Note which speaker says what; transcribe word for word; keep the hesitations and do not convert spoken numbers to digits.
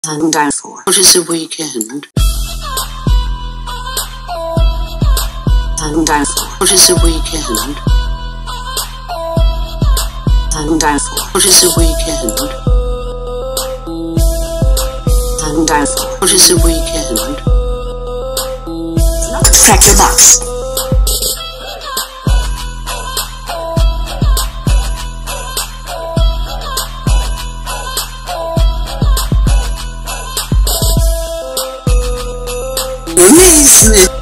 Speaker 1: And down for. What is the weekend? And down for. What is the weekend? And down for. What is the weekend? And down for. What is the weekend?
Speaker 2: Track your box.
Speaker 1: Amazing.